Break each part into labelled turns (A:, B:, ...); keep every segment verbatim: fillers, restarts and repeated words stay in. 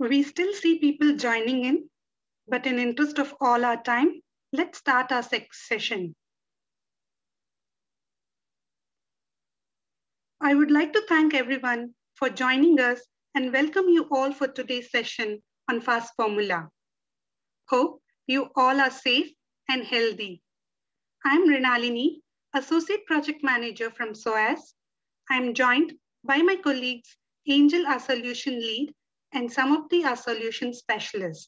A: We still see people joining in, but in interest of all our time, let's start our session. I would like to thank everyone for joining us and welcome you all for today's session on Fast Formula. Hope you all are safe and healthy. I'm Rinalini, Associate Project Manager from S O A S. I'm joined by my colleagues, Angel, our Solution Lead, and some of the our Solution Specialists.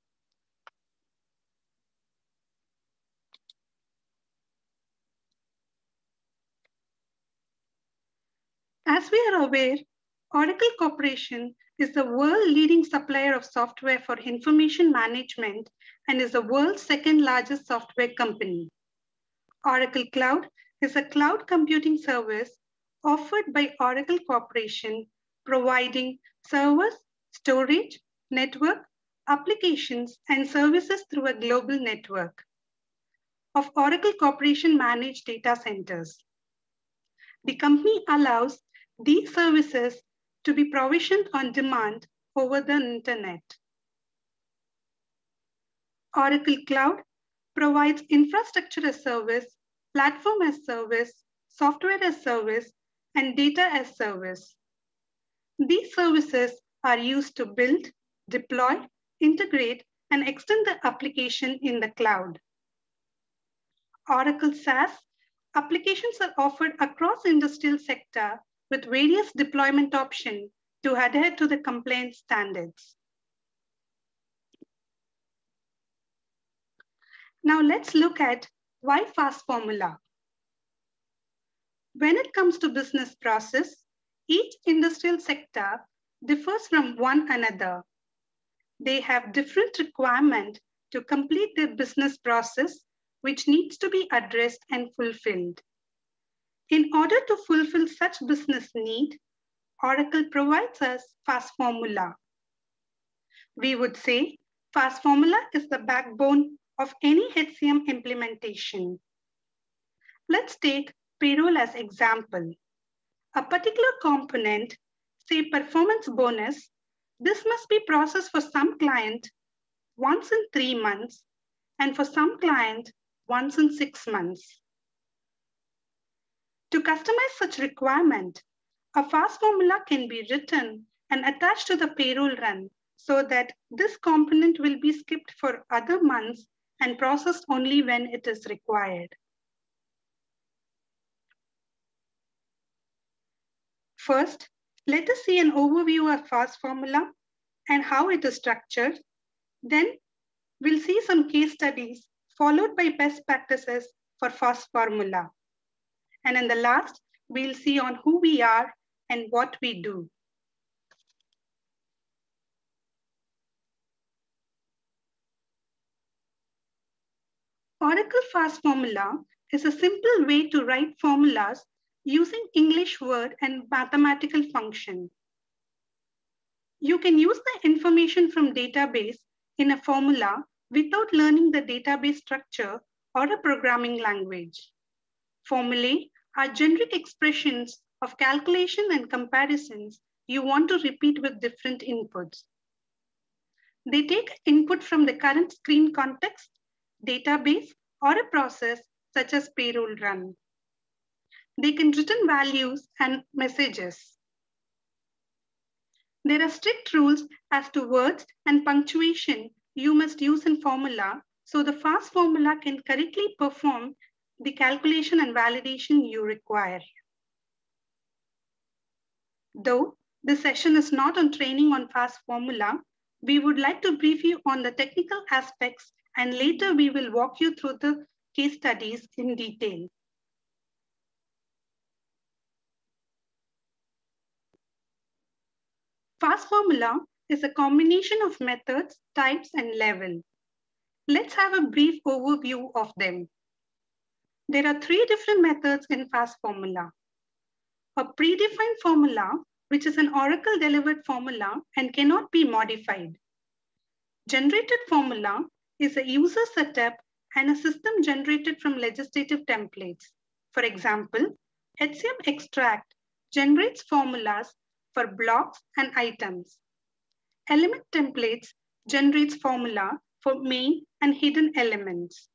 A: As we are aware, Oracle Corporation is the world-leading supplier of software for information management and is the world's second largest software company. Oracle Cloud is a cloud computing service offered by Oracle Corporation, providing servers, storage, network, applications, and services through a global network of Oracle Corporation managed data centers. The company allows these services to be provisioned on demand over the internet. Oracle Cloud provides infrastructure as service, platform as service, software as service, and data as service. These services are used to build, deploy, integrate, and extend the application in the cloud. Oracle SaaS applications are offered across industrial sector with various deployment options to adhere to the compliance standards. Now let's look at why Fast Formula. When it comes to business process, each industrial sector differs from one another. They have different requirements to complete their business process, which needs to be addressed and fulfilled. In order to fulfill such business need, Oracle provides us Fast Formula. We would say Fast Formula is the backbone of any H C M implementation. Let's take payroll as example. A particular component, say performance bonus, this must be processed for some client once in three months and for some client once in six months. To customize such requirement, a Fast Formula can be written and attached to the payroll run so that this component will be skipped for other months and processed only when it is required. First, let us see an overview of Fast Formula and how it is structured. Then we'll see some case studies followed by best practices for Fast Formula. And in the last, we'll see on who we are and what we do. Oracle Fast Formula is a simple way to write formulas using English word and mathematical function. You can use the information from database in a formula without learning the database structure or a programming language. Formulae are generic expressions of calculation and comparisons you want to repeat with different inputs. They take input from the current screen context, database, or a process such as payroll run. They can return values and messages. There are strict rules as to words and punctuation you must use in formula so the Fast Formula can correctly perform the calculation and validation you require. Though this session is not on training on Fast Formula, we would like to brief you on the technical aspects and later we will walk you through the case studies in detail. Fast Formula is a combination of methods, types, and level. Let's have a brief overview of them. There are three different methods in Fast Formula. A predefined formula, which is an Oracle delivered formula and cannot be modified. Generated formula is a user setup and a system generated from legislative templates. For example, H C M Extract generates formulas for blocks and items. Element templates generates formula for main and hidden elements.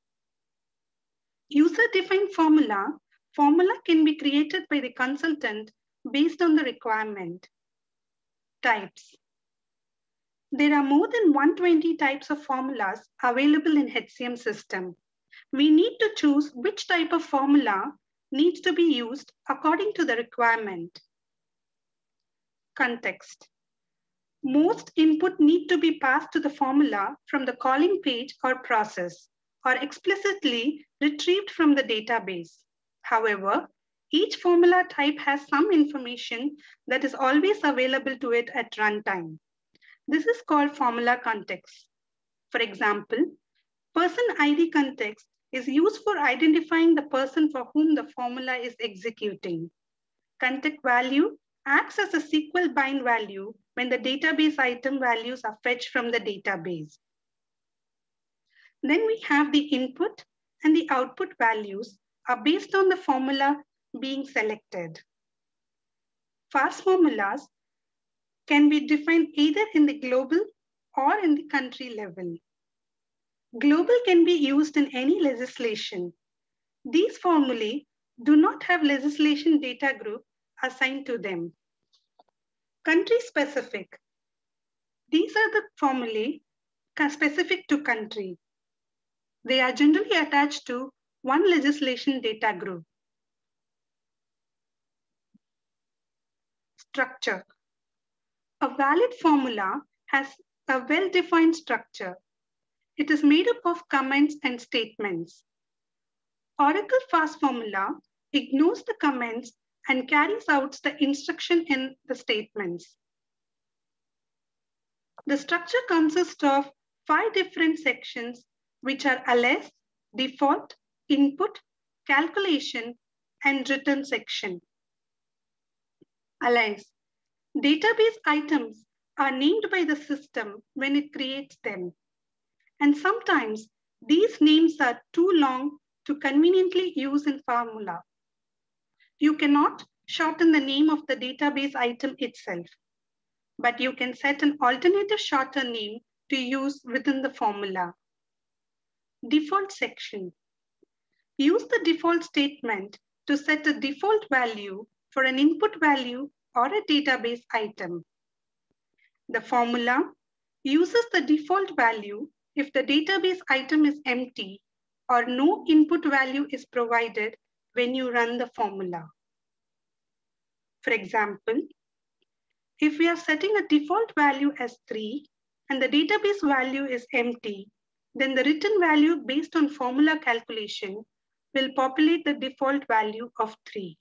A: User-defined formula, formula can be created by the consultant based on the requirement. Types. There are more than one hundred twenty types of formulas available in H C M system. We need to choose which type of formula needs to be used according to the requirement. Context. Most input need to be passed to the formula from the calling page or process, or explicitly retrieved from the database. However, each formula type has some information that is always available to it at runtime. This is called formula context. For example, person I D context is used for identifying the person for whom the formula is executing. Context value acts as a S Q L bind value when the database item values are fetched from the database. Then we have the input and the output values are based on the formula being selected. Fast formulas can be defined either in the global or in the country level. Global can be used in any legislation. These formulae do not have legislation data group assigned to them. Country specific. These are the formulae specific to country. They are generally attached to one legislation data group. Structure. A valid formula has a well-defined structure. It is made up of comments and statements. Oracle Fast Formula ignores the comments and carries out the instruction in the statements. The structure consists of five different sections, which are alias, default, input, calculation, and return section. Alias. Database items are named by the system when it creates them. And sometimes these names are too long to conveniently use in formula. You cannot shorten the name of the database item itself, but you can set an alternative shorter name to use within the formula. Default section. Use the default statement to set a default value for an input value or a database item. The formula uses the default value if the database item is empty or no input value is provided when you run the formula. For example, if we are setting a default value as three and the database value is empty, then the written value based on formula calculation will populate the default value of three.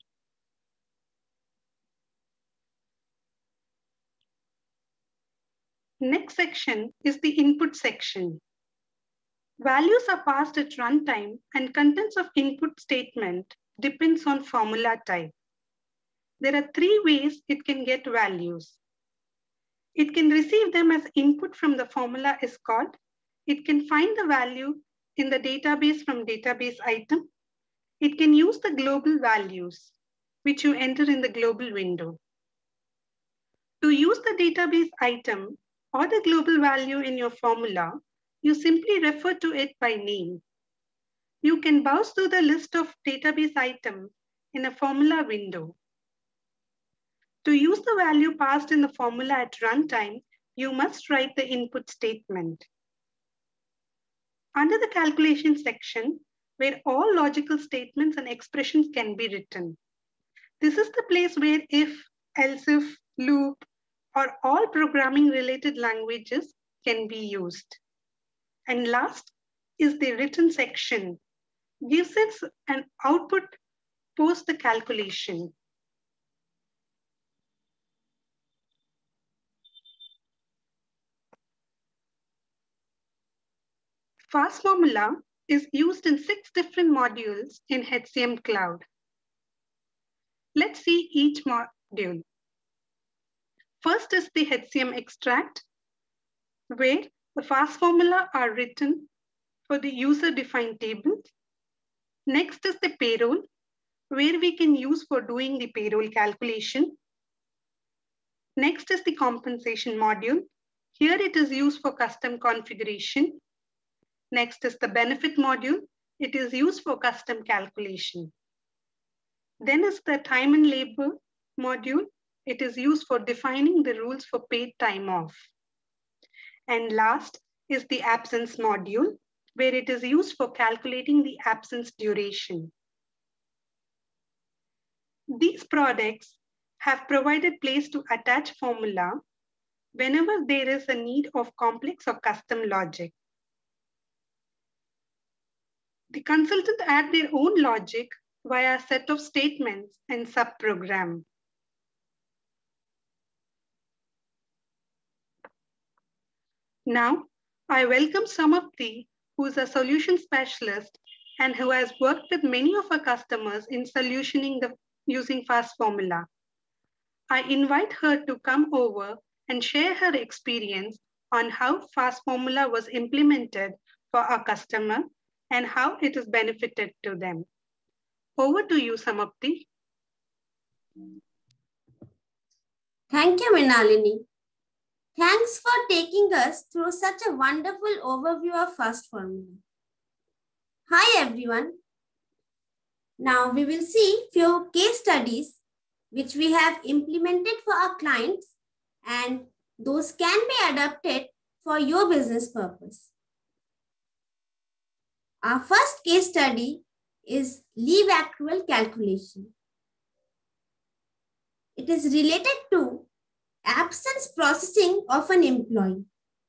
A: Next section is the input section. Values are passed at runtime and contents of input statement depends on formula type. There are three ways it can get values. It can receive them as input from the formula is called. It can find the value in the database from database item. It can use the global values, which you enter in the global window. To use the database item or the global value in your formula, you simply refer to it by name. You can browse through the list of database items in a formula window. To use the value passed in the formula at runtime, you must write the input statement. Under the calculation section, where all logical statements and expressions can be written. This is the place where if, else if, loop, or all programming related languages can be used. And last is the written section. Gives it an output post the calculation. Fast Formula is used in six different modules in H C M Cloud. Let's see each module. First is the H C M extract, where the fast formula are written for the user-defined tables. Next is the payroll, where we can use for doing the payroll calculation. Next is the compensation module, Here it is used for custom configuration. Next is the benefit module. It is used for custom calculation. Then is the time and labor module. It is used for defining the rules for paid time off. And last is the absence module, where it is used for calculating the absence duration. These products have provided place to attach formula whenever there is a need of complex or custom logic. The consultant add their own logic via a set of statements and subprogram. Now, I welcome Samapti, who is a solution specialist and who has worked with many of our customers in solutioning the using fast formula. I invite her to come over and share her experience on how fast formula was implemented for our customer and how it has benefited to them. Over to you, Samapti.
B: Thank you, Mrinalini. Thanks for taking us through such a wonderful overview of fast formula. Hi, everyone. Now we will see few case studies which we have implemented for our clients, and those can be adapted for your business purpose. Our first case study is leave accrual calculation. It is related to absence processing of an employee.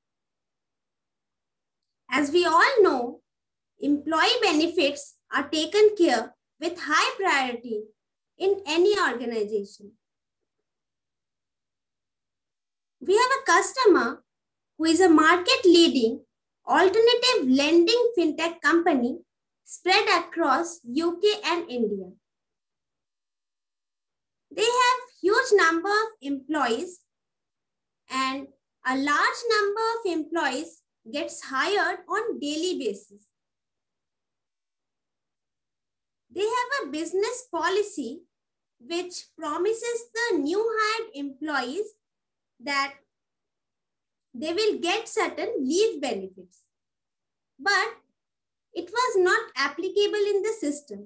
B: As we all know, employee benefits are taken care with high priority in any organization. We have a customer who is a market leading alternative lending fintech company spread across U K and India. They have huge number of employees, and a large number of employees gets hired on daily basis. They have a business policy which promises the new hired employees that they will get certain leave benefits. But it was not applicable in the system.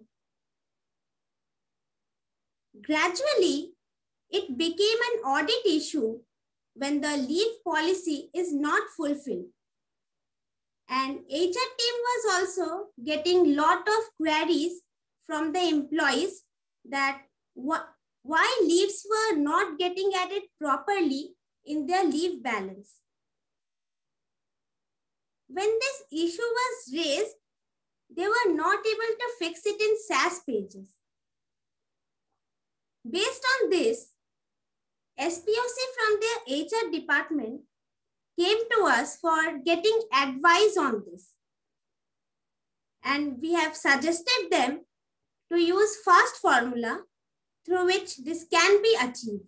B: Gradually, it became an audit issue when the leave policy is not fulfilled. And H R team was also getting lot of queries from the employees that wh why leaves were not getting added properly in their leave balance. When this issue was raised, they were not able to fix it in SaaS pages. Based on this, S P O C from their H R department came to us for getting advice on this. And we have suggested them to use fast formula through which this can be achieved.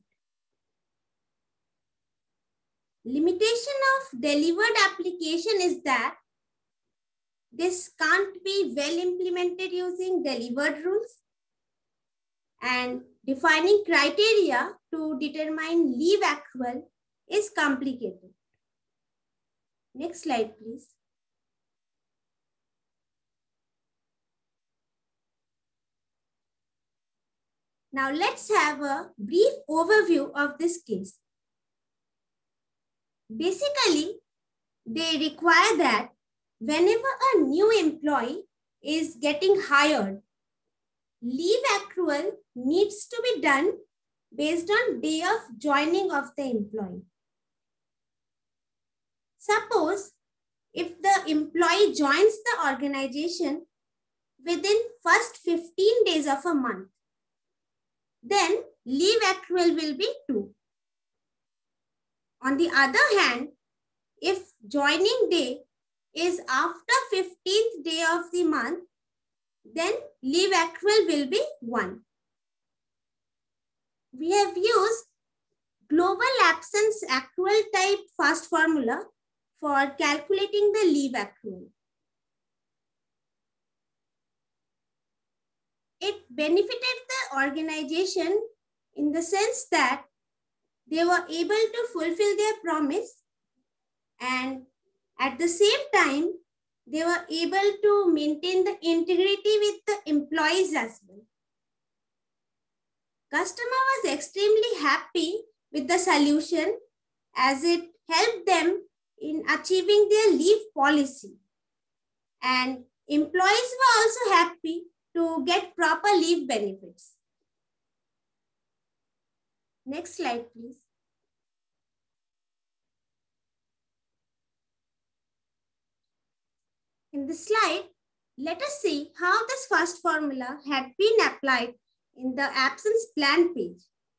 B: Limitation of delivered application is that this can't be well implemented using delivered rules, and defining criteria to determine leave accrual is complicated. Next slide, please. Now let's have a brief overview of this case. Basically, they require that whenever a new employee is getting hired, leave accrual needs to be done based on day of joining of the employee. Suppose if the employee joins the organization within first fifteen days of a month, then leave accrual will be two. On the other hand, if joining day is after fifteenth day of the month, then leave accrual will be one. We have used global absence accrual type fast formula for calculating the leave accrual. It benefited the organization in the sense that they were able to fulfill their promise and at the same time, they were able to maintain the integrity with the employees as well. Customer was extremely happy with the solution as it helped them in achieving their leave policy. And employees were also happy to get proper leave benefits. Next slide, please. In this slide, let us see how this first formula had been applied in the absence plan page.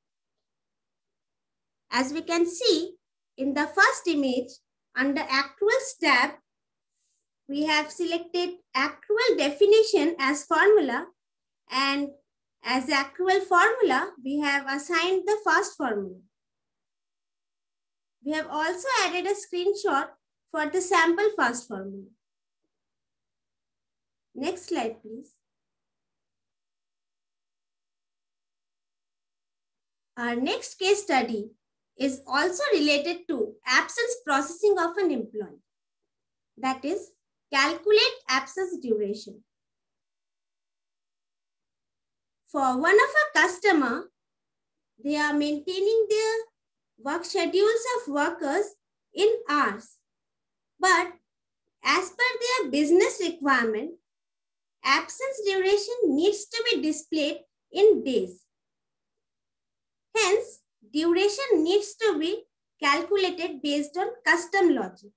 B: As we can see in the first image, under Accruals tab, we have selected accrual definition as formula, and as accrual formula, we have assigned the first formula. We have also added a screenshot for the sample first formula. Next slide, please. Our next case study is also related to absence processing of an employee. That is, calculate absence duration. For one of our customer, they are maintaining their work schedules of workers in hours. But as per their business requirement, absence duration needs to be displayed in days. Hence, duration needs to be calculated based on custom logic.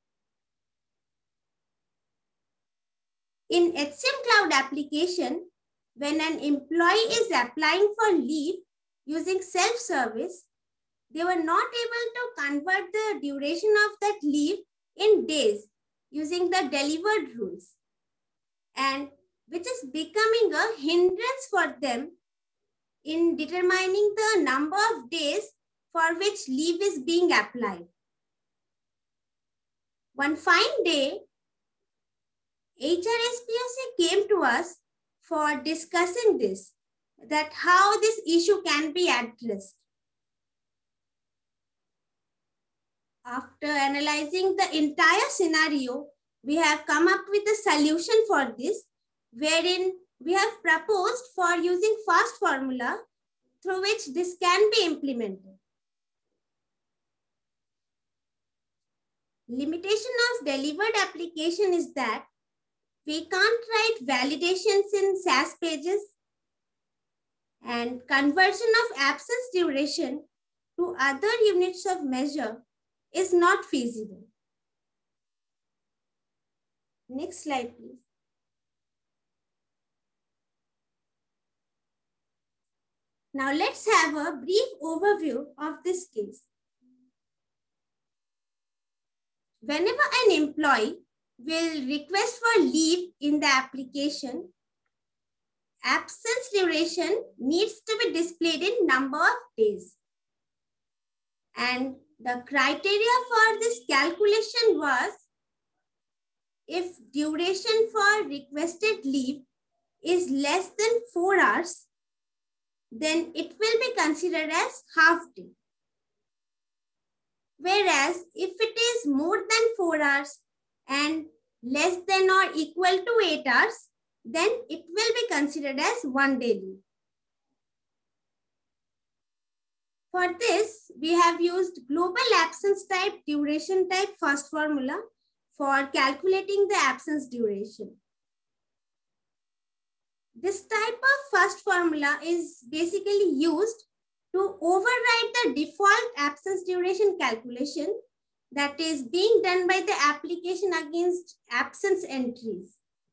B: In H C M Cloud application, when an employee is applying for leave using self-service, they were not able to convert the duration of that leave in days using the delivered rules, and which is becoming a hindrance for them in determining the number of days for which leave is being applied. One fine day, H R S P O C came to us for discussing this, that how this issue can be addressed. After analyzing the entire scenario, we have come up with a solution for this, wherein we have proposed for using fast formula through which this can be implemented. Limitation of delivered application is that we can't write validations in S A S pages, and conversion of absence duration to other units of measure is not feasible. Next slide, please. Now let's have a brief overview of this case. Whenever an employee will request for leave in the application, absence duration needs to be displayed in number of days. And the criteria for this calculation was, if duration for requested leave is less than four hours, then it will be considered as half day. Whereas if it is more than four hours and less than or equal to eight hours, then it will be considered as one day leave. For this, we have used global absence type duration type first formula for calculating the absence duration. This type of first formula is basically used to override the default absence duration calculation that is being done by the application against absence entries.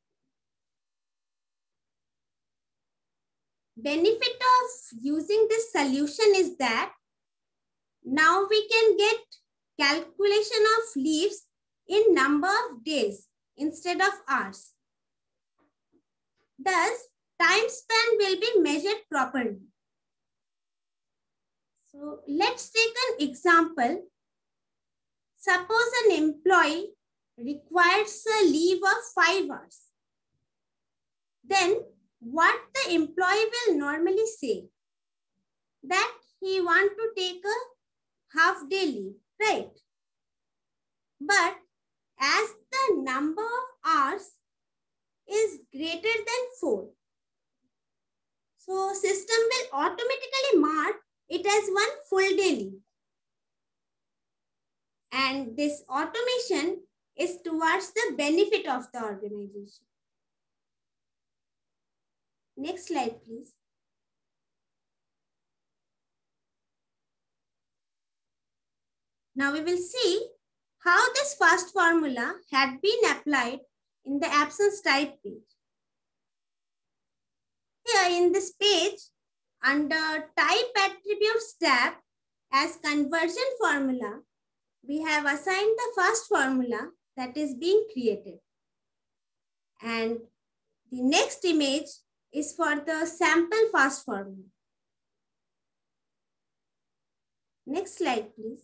B: Benefit of using this solution is that now we can get calculation of leaves in number of days instead of hours. Thus, time span will be measured properly. So let's take an example. Suppose an employee requires a leave of five hours. Then what the employee will normally say? That he wants to take a half day leave, right? But as the number of hours is greater than four, so system will automatically mark it as one full day leave. And this automation is towards the benefit of the organization. Next slide, please. Now we will see how this first formula had been applied in the absence type page. Here in this page, under type attributes tab as conversion formula, we have assigned the first formula that is being created. And the next image is for the sample first formula. Next slide, please.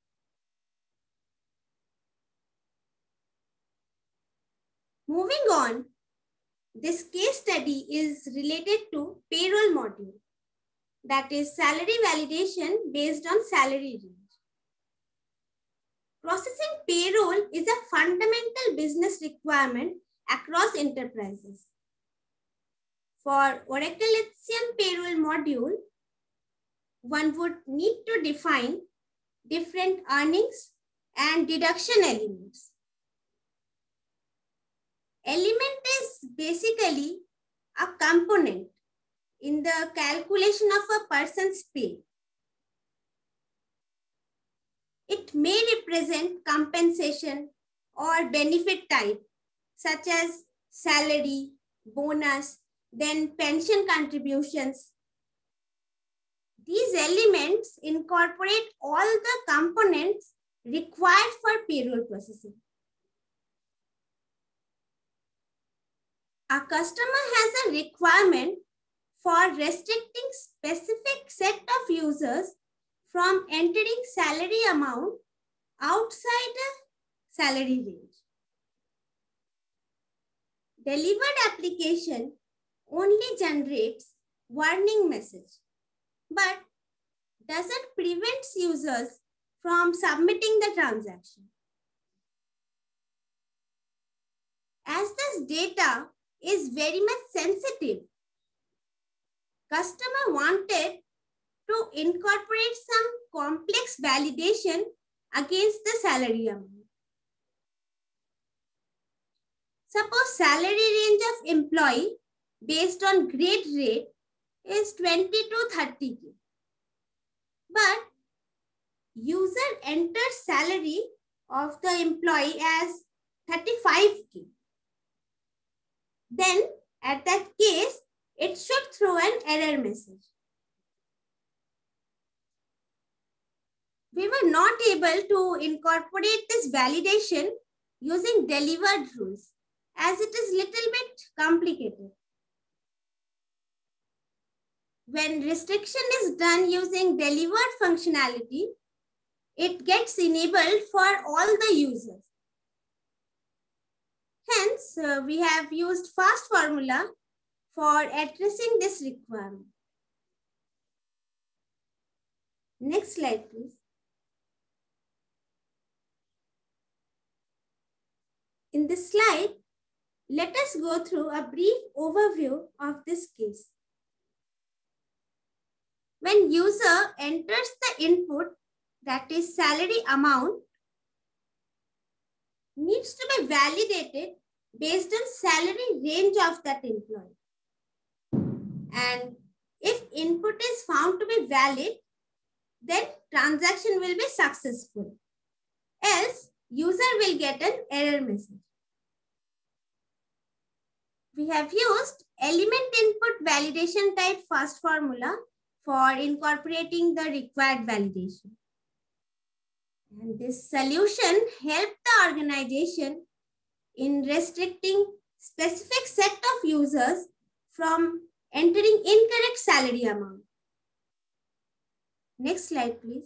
B: Moving on, this case study is related to payroll module, that is salary validation based on salary range. Processing payroll is a fundamental business requirement across enterprises. For Oracle H C M payroll module, one would need to define different earnings and deduction elements. Element is basically a component in the calculation of a person's pay. It may represent compensation or benefit type, such as salary, bonus, then pension contributions. These elements incorporate all the components required for payroll processing. A customer has a requirement for restricting specific set of users from entering salary amount outside a salary range. Delivered application only generates warning message, but doesn't prevent users from submitting the transaction. As this data is very much sensitive, customer wanted to incorporate some complex validation against the salary amount. Suppose salary range of employee based on grade rate is twenty to thirty K. But user enters salary of the employee as thirty-five K. Then at that case, it should throw an error message. We were not able to incorporate this validation using delivered rules, as it is little bit complicated. When restriction is done using delivered functionality, it gets enabled for all the users. Hence, uh, we have used fast formula for addressing this requirement. Next slide, please. In this slide, let us go through a brief overview of this case. When user enters the input, that is salary amount, needs to be validated based on salary range of that employee. And if input is found to be valid, then transaction will be successful. Else, user will get an error message. We have used element input validation type fast formula for incorporating the required validation. And this solution helped the organization in restricting specific set of users from entering incorrect salary amount. Next slide, please.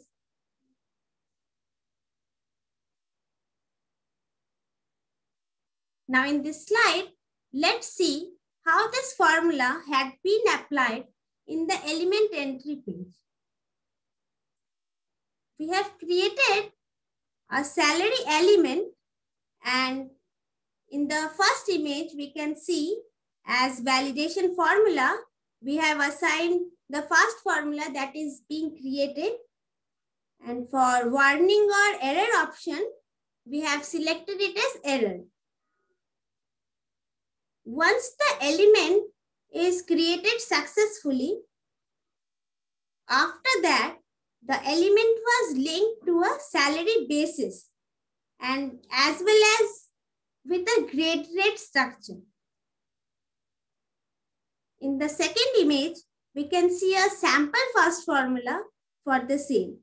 B: Now in this slide, let's see how this formula had been applied in the element entry page. We have created a salary element, and in the first image we can see as validation formula, we have assigned the first formula that is being created, and for warning or error option we have selected it as error. Once the element is created successfully, after that the element was linked to a salary basis and as well as with a grade rate structure. In the second image, we can see a sample first formula for the same.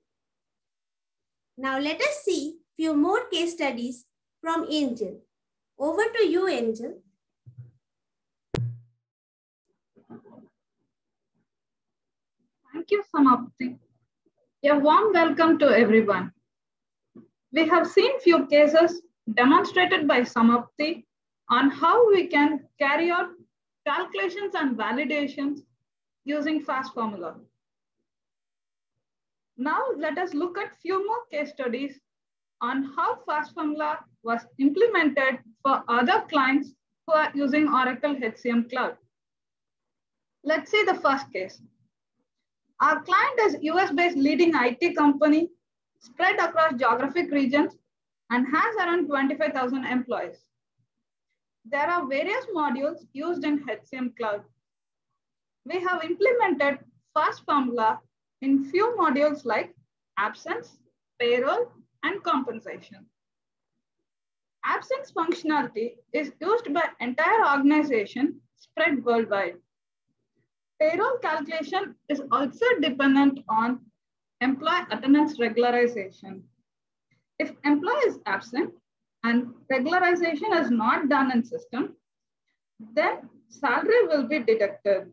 B: Now let us see few more case studies from Angel. Over to you, Angel.
C: Thank you, Samapti. A warm welcome to everyone. We have seen few cases demonstrated by Samapti on how we can carry out calculations and validations using FAST formula. Now let us look at few more case studies on how FAST formula was implemented for other clients who are using Oracle H C M Cloud. Let's see the first case. Our client is U S-based leading I T company spread across geographic regions and has around twenty-five thousand employees. There are various modules used in H C M Cloud. We have implemented FAST formula in few modules like absence, payroll, and compensation. Absence functionality is used by entire organization spread worldwide. Payroll calculation is also dependent on employee attendance regularization. If employee is absent and regularization is not done in system, then salary will be deducted.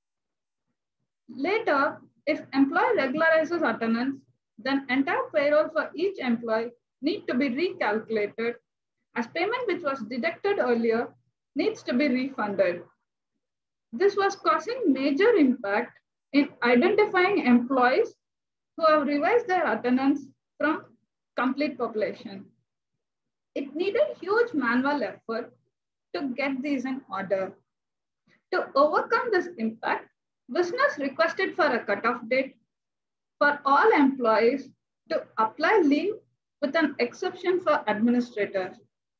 C: Later, if employee regularizes attendance, then entire payroll for each employee need to be recalculated as payment which was deducted earlier needs to be refunded. This was causing major impact in identifying employees who have revised their attendance from complete population. It needed huge manual effort to get these in order. To overcome this impact, business requested for a cutoff date for all employees to apply leave with an exception for administrators.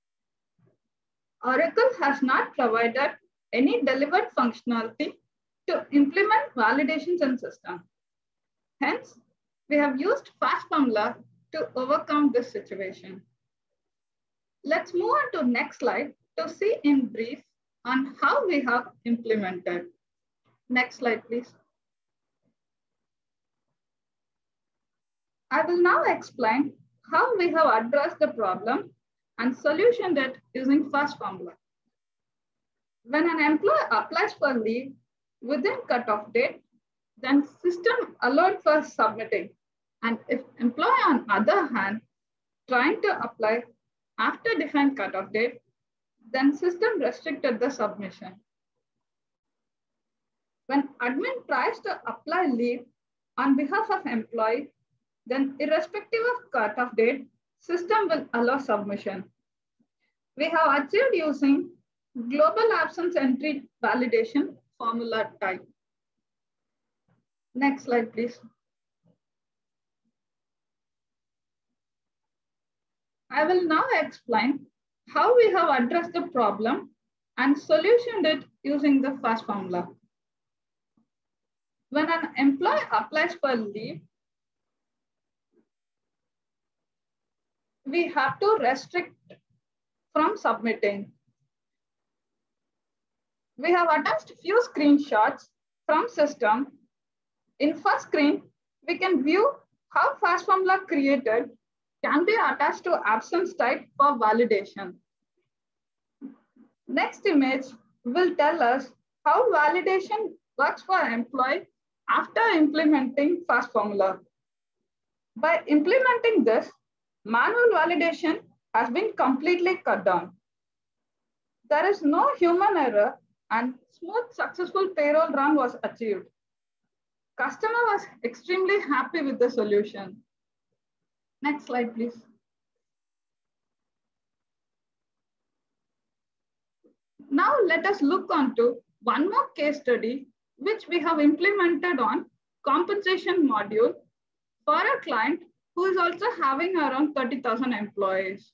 C: Oracle has not provided any delivered functionality to implement validations in system. Hence, we have used FAST formula to overcome this situation. Let's move on to next slide to see in brief on how we have implemented. Next slide, please. I will now explain how we have addressed the problem and solutioned it using FAST formula. When an employee applies for leave within cutoff date, then system allowed for submitting. And if employee on other hand, trying to apply after defined cutoff date, then system restricted the submission. When admin tries to apply leave on behalf of employee, then irrespective of cutoff date, system will allow submission. We have achieved using global absence entry validation formula type. Next slide, please. I will now explain how we have addressed the problem and solutioned it using the FAST formula. When an employee applies for leave, we have to restrict from submitting. We have attached a few screenshots from system. In first screen, we can view how FAST formula created can be attached to absence type for validation. Next image will tell us how validation works for employee after implementing FAST formula. By implementing this, manual validation has been completely cut down. There is no human error and smooth successful payroll run was achieved. Customer was extremely happy with the solution. Next slide, please. Now let us look on to one more case study, which we have implemented on compensation module for a client who is also having around thirty thousand employees.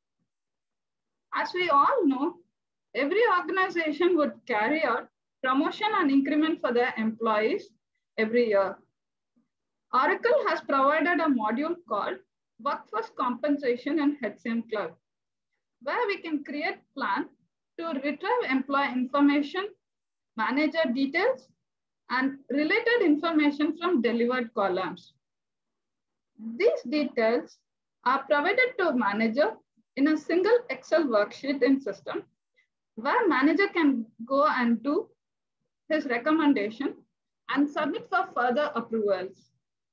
C: As we all know, every organization would carry out promotion and increment for their employees every year. Oracle has provided a module called Workforce Compensation in H C M Cloud, where we can create plan to retrieve employee information, manager details, and related information from delivered columns. These details are provided to manager in a single Excel worksheet in system, where manager can go and do his recommendation and submit for further approvals.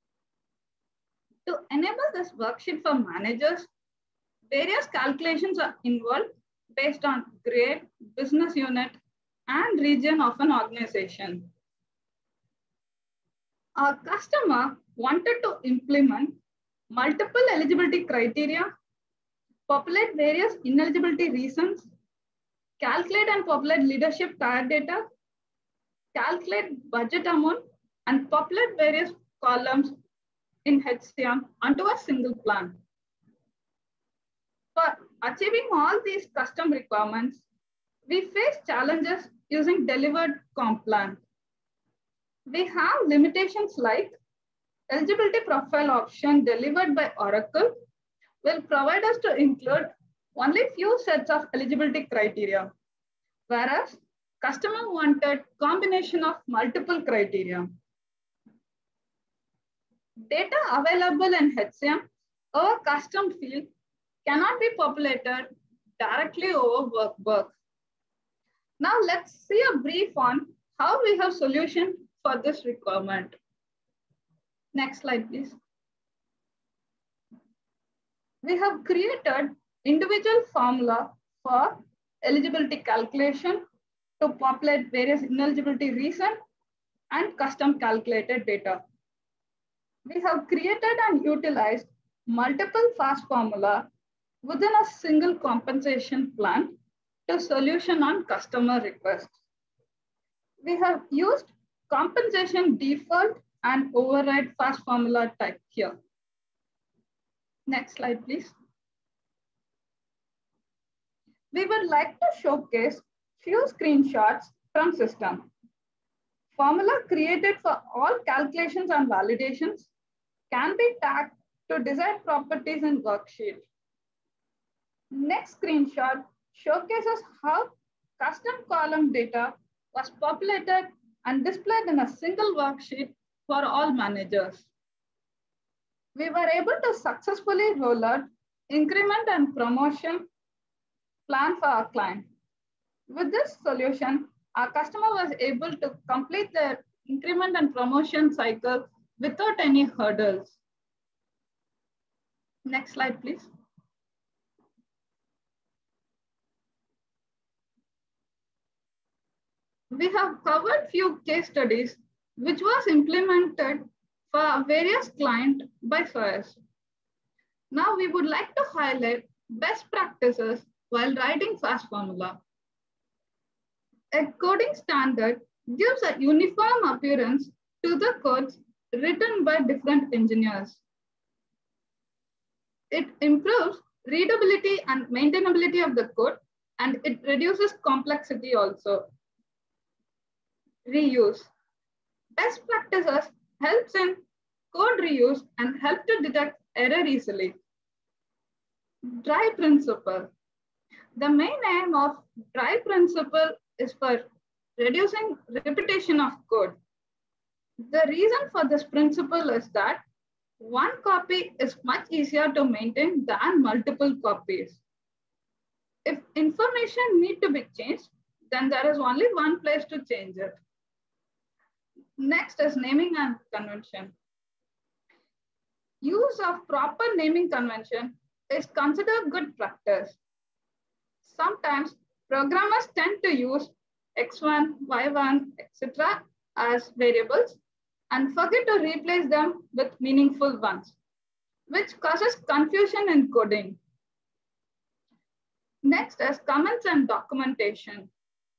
C: To enable this worksheet for managers, various calculations are involved based on grade, business unit, and region of an organization. Our customer wanted to implement multiple eligibility criteria, populate various ineligibility reasons, calculate and populate leadership tier data, calculate budget amount, and populate various columns in H C M onto a single plan. For achieving all these custom requirements, we face challenges using delivered comp plan. We have limitations like eligibility profile option delivered by Oracle will provide us to include only few sets of eligibility criteria, whereas customer wanted combination of multiple criteria. Data available in H C M or custom field cannot be populated directly over workbook. Now let's see a brief on how we have solution for this requirement. Next slide, please. We have created individual formula for eligibility calculation to populate various ineligibility reason and custom calculated data. We have created and utilized multiple fast formula within a single compensation plan to solution on customer requests. We have used compensation default and override fast formula type here. Next slide, please. We would like to showcase few screenshots from system. Formula created for all calculations and validations can be tagged to desired properties in worksheet. Next screenshot showcases how custom column data was populated and displayed in a single worksheet for all managers. We were able to successfully roll out increment and promotion plan for our client. With this solution, our customer was able to complete their increment and promotion cycle without any hurdles. Next slide, please. We have covered few case studies which was implemented for various clients by S O S. Now we would like to highlight best practices while writing fast formula. A coding standard gives a uniform appearance to the codes written by different engineers. It improves readability and maintainability of the code, and it reduces complexity also. Reuse. Best practices helps in code reuse and help to detect error easily. Dry principle. The main aim of dry principle is for reducing repetition of code. The reason for this principle is that one copy is much easier to maintain than multiple copies. If information need to be changed, then there is only one place to change it. Next is naming and convention. Use of proper naming convention is considered good practice. Sometimes programmers tend to use X one, Y one, et cetera as variables and forget to replace them with meaningful ones, which causes confusion in coding. Next is comments and documentation.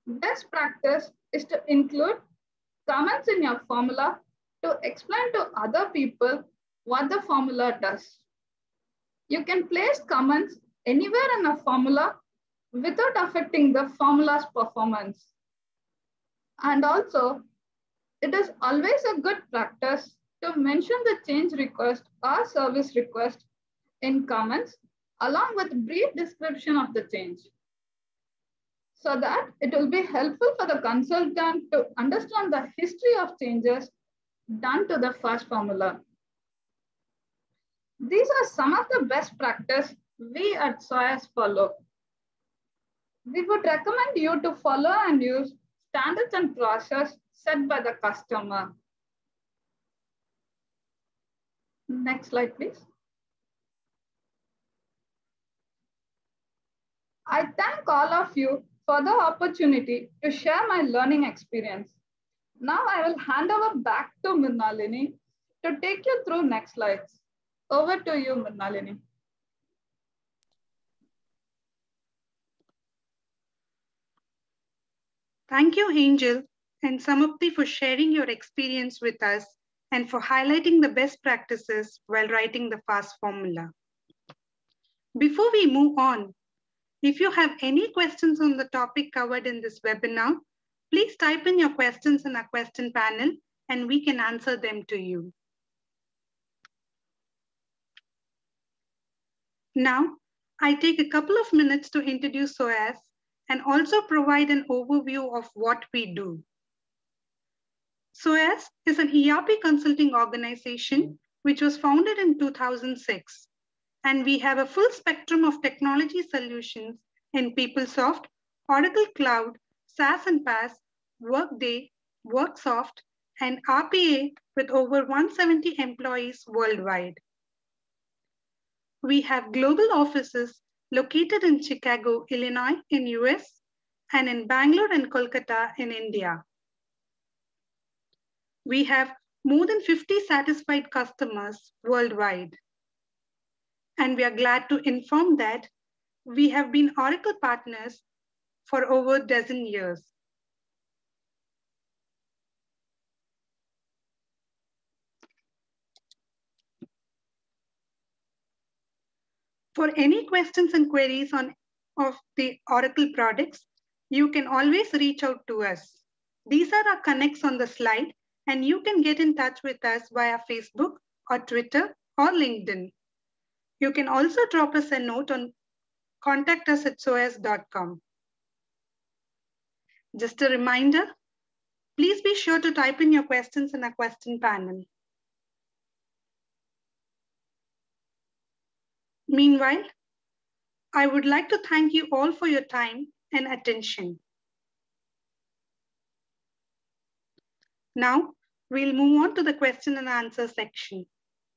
C: Best practice is to include comments in your formula to explain to other people what the formula does. You can place comments anywhere in a formula without affecting the formula's performance. And also, it is always a good practice to mention the change request or service request in comments along with brief description of the change, so that it will be helpful for the consultant to understand the history of changes done to the first formula. These are some of the best practice we at SOAS follow. We would recommend you to follow and use standards and process set by the customer. Next slide, please. I thank all of you for the opportunity to share my learning experience. Now I will hand over back to Mrinalini to take you through next slides. Over to you, Mrinalini.
A: Thank you, Angel and Samapti, for sharing your experience with us and for highlighting the best practices while writing the FAST formula. Before we move on, if you have any questions on the topic covered in this webinar, please type in your questions in our question panel and we can answer them to you. Now, I take a couple of minutes to introduce SOAS and also provide an overview of what we do. SOAS is an E R P consulting organization which was founded in two thousand six, and we have a full spectrum of technology solutions in PeopleSoft, Oracle Cloud, SaaS and PaaS, Workday, WorkSoft, and R P A with over one hundred seventy employees worldwide. We have global offices located in Chicago, Illinois in U S, and in Bangalore and Kolkata in India. We have more than fifty satisfied customers worldwide. And we are glad to inform that we have been Oracle partners for over a dozen years. For any questions and queries on of the Oracle products, you can always reach out to us. These are our connects on the slide, and you can get in touch with us via Facebook or Twitter or LinkedIn. You can also drop us a note on contact us at soas dot com. Just a reminder, please be sure to type in your questions in our question panel. Meanwhile, I would like to thank you all for your time and attention. Now, we'll move on to the question and answer section.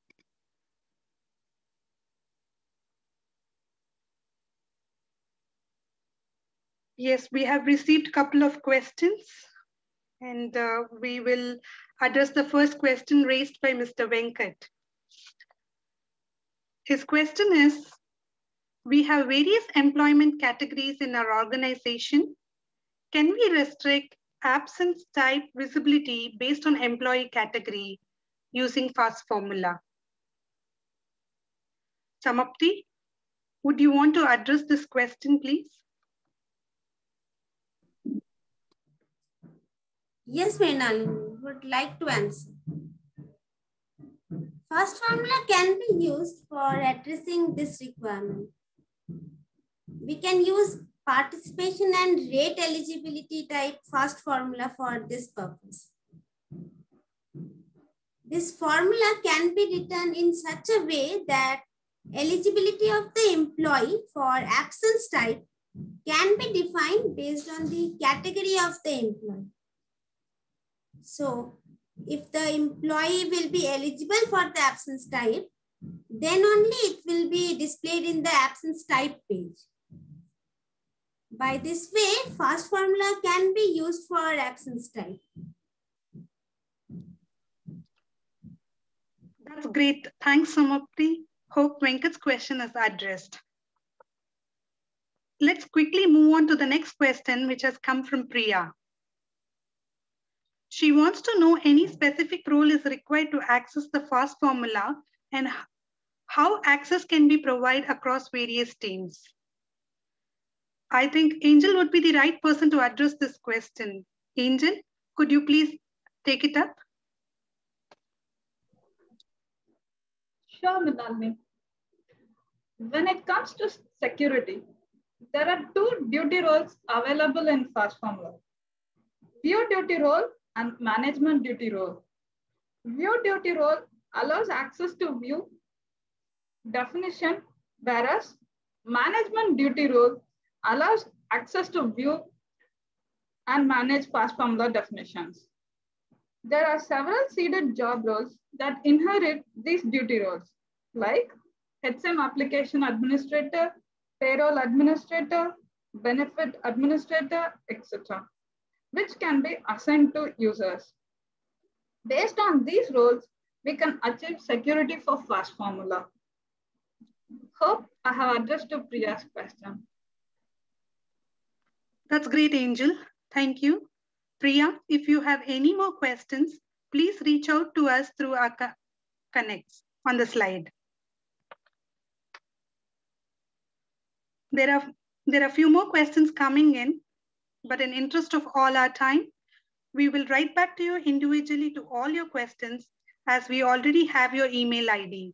A: Yes, we have received a couple of questions, and uh, we will address the first question raised by Mister Venkat. His question is, we have various employment categories in our organization. Can we restrict absence type visibility based on employee category using FAST formula? Samapti, would you want to address this question, please?
B: Yes, Mrinalini, would like to answer. FAST formula can be used for addressing this requirement. We can use participation and rate eligibility type FAST formula for this purpose. This formula can be written in such a way that eligibility of the employee for absence type can be defined based on the category of the employee. So, if the employee will be eligible for the absence type, then only it will be displayed in the absence type page. By this way, FAST formula can be used for absence type.
A: That's great. Thanks, Samapti. Hope Venkat's question is addressed. let's quickly move on to the next question, which has come from Priya. She wants to know any specific role is required to access the FAST formula and how access can be provided across various teams. I think Angel would be the right person to address this question. Angel, could you please take it up?
C: Sure, Mrinalini. When it comes to security, there are two duty roles available in FAST formula. View duty role and management duty role. View duty role allows access to view definition, whereas management duty role allows access to view and manage FAST formula definitions. There are several seeded job roles that inherit these duty roles, like H C M application administrator, payroll administrator, benefit administrator, et cetera, which can be assigned to users. Based on these roles, we can achieve security for FAST formula. Hope I have addressed to Priya's question.
A: That's great, Angel. Thank you. Priya, if you have any more questions, please reach out to us through our connects on the slide. There are, there are a few more questions coming in, but in interest of all our time, we will write back to you individually to all your questions as we already have your email I Ds.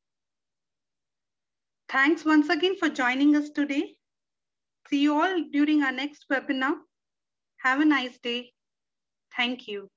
A: Thanks once again for joining us today. See you all during our next webinar. Have a nice day. Thank you.